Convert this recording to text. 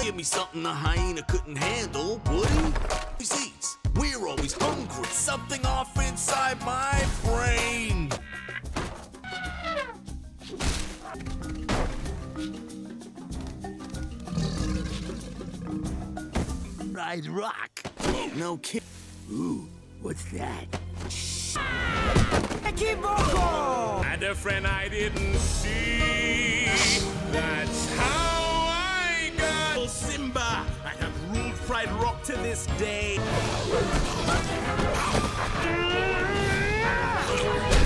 Give me something a hyena couldn't handle, would he? Disease. We're always hungry. Something off inside my brain. Ride rock. No kid. Ooh, what's that? And a friend I didn't see. That's how I got Simba. I have ruled Pride Rock to this day.